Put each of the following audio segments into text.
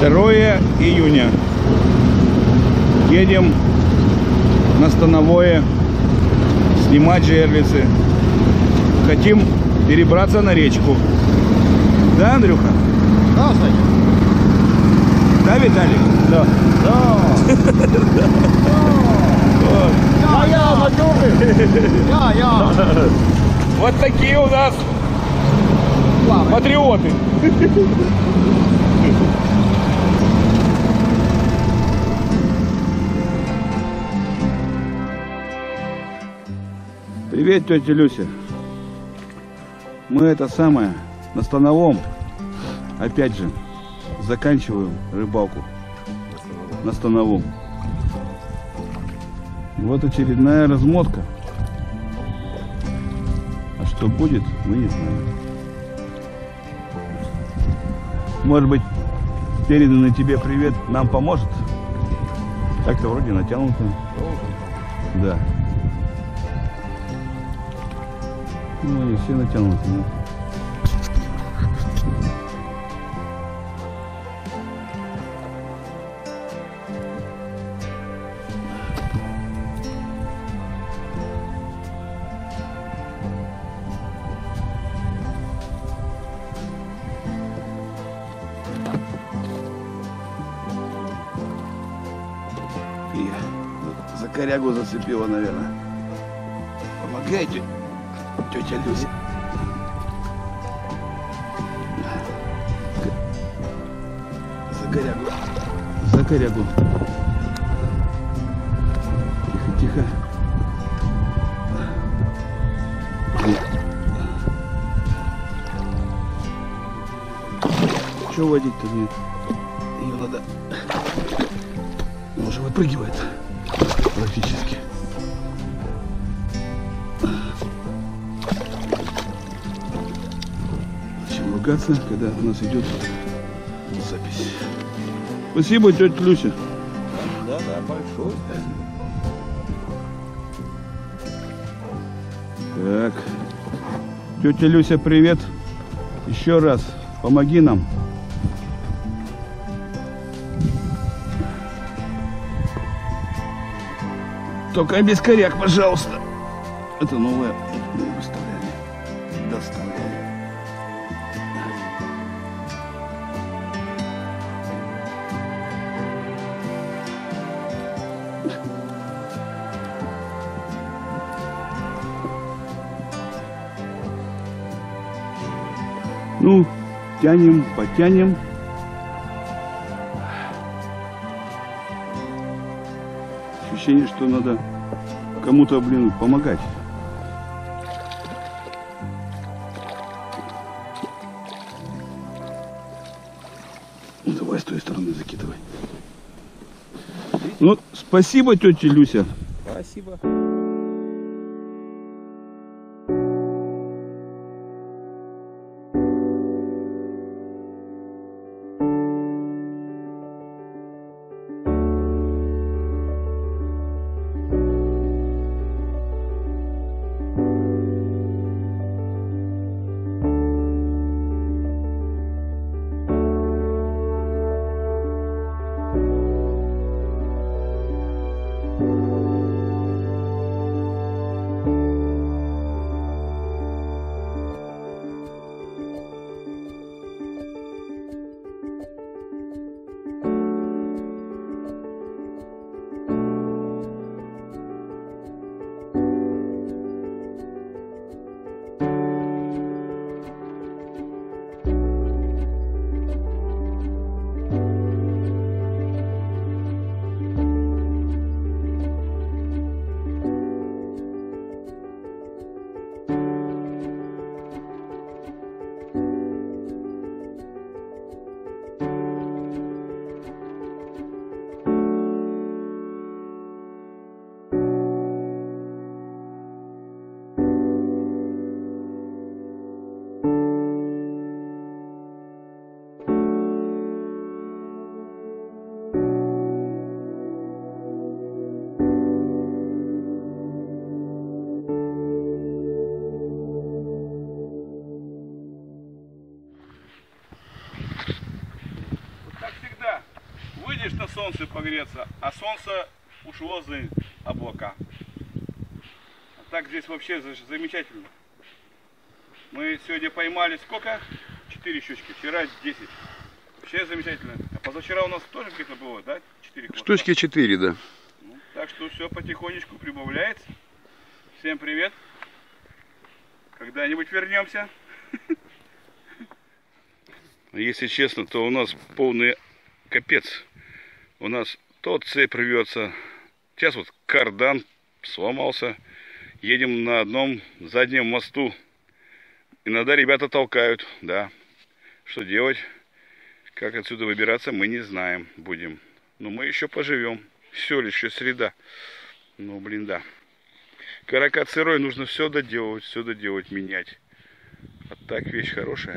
2 июня. Едем на Становое снимать жерлицы. Хотим перебраться на речку. Да, Андрюха? Да, Саня. Да, Виталий? Да. Я. Вот такие у нас патриоты. Привет, тетя Люся. Мы это самое на Становом опять же заканчиваем рыбалку на Становом. Вот очередная размотка. А что будет, мы не знаем. Может быть, переданный тебе привет нам поможет? Так-то вроде натянуто. Да. Ну, они все натянуты. Да? За корягу зацепила, наверное. Помогайте, тетя Люся. За корягу. За корягу. Тихо, тихо. Что водить-то нет? Ее надо. Он уже выпрыгивает. Практически. Зачем ругаться, когда у нас идет запись? Спасибо, тетя Люся. Да, большой. Так. Тетя Люся, привет. Еще раз. Помоги нам. Только без коряк, пожалуйста. Это новое выставляли. Доставляли. Ну, тянем, потянем. Ощущение, что надо кому-то, блин, помогать. Ну, давай с той стороны закидывай. Ну, спасибо, тетя Люся. Спасибо. Приедешь на солнце погреться, а солнце ушло за облака. А так здесь вообще замечательно. Мы сегодня поймали сколько? 4 щучки. Вчера 10. Вообще замечательно. А позавчера у нас тоже где-то было, да? 4 хвоста. Штучки 4, да. Ну, так что все потихонечку прибавляется. Всем привет. Когда-нибудь вернемся. Если честно, то у нас полный капец. У нас то цепь рвется. Сейчас вот кардан сломался. Едем на одном заднем мосту. Иногда ребята толкают, да. Что делать? Как отсюда выбираться, мы не знаем. Будем. Но мы еще поживем. Все лишь еще среда. Ну, блин, да. Каракат сырой, нужно все доделать, менять. А так вещь хорошая.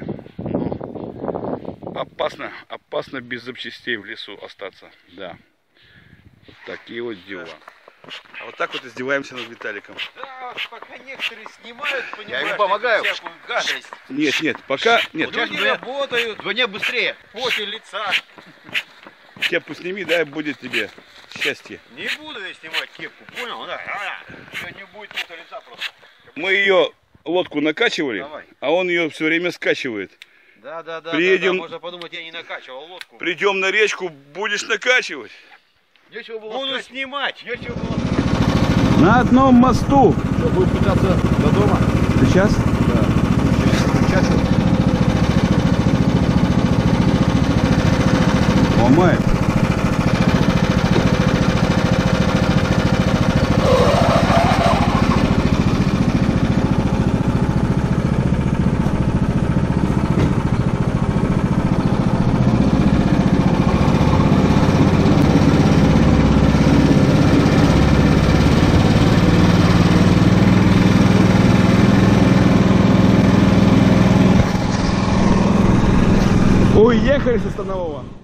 Но опасно без запчастей в лесу остаться. Да. Вот такие вот дела. А вот так вот издеваемся над Виталиком. Да, пока некоторые снимают, понимаешь, Я ему помогаю. всякую гадость. Нет, пока... Нет, Люди работают, Звони быстрее. в поте лица. кепку сними, дай будет тебе счастье. Не буду я снимать кепку, понял? Да. Не будет пота лица просто. Мы ее лодку накачивали, Давай. а он ее все время скачивает. Да. Приедем- Можно подумать, я не накачивал лодку. Придем на речку, будешь накачивать. Нечего было Буду сказать. снимать. Нечего было. На одном мосту. Что, будем пытаться до дома? Сейчас? Сейчас. Ломает. Уехали со Станового.